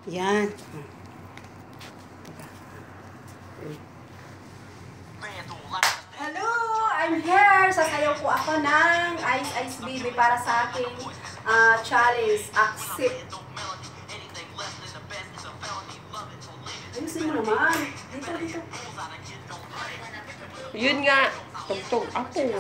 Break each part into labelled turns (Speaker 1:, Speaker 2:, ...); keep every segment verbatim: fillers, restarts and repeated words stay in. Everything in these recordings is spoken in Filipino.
Speaker 1: Yan.
Speaker 2: Hello! I'm here! Sasayaw po ako ng Ice Ice Baby para sa aking uh, challenge. Accept. Ayusin mo naman. Dito, dito.
Speaker 3: Yun nga. Tugtog ako.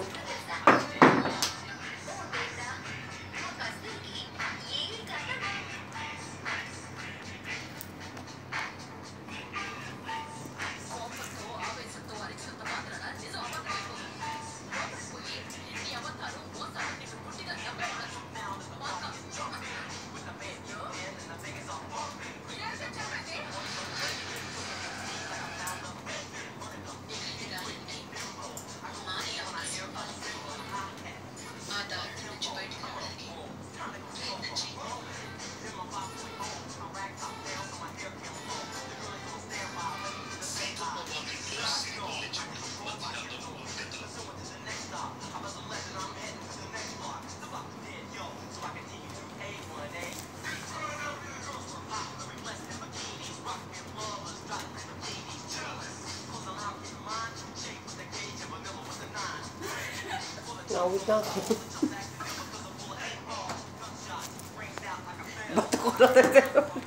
Speaker 3: Nawit na ako.
Speaker 1: Ba't ako na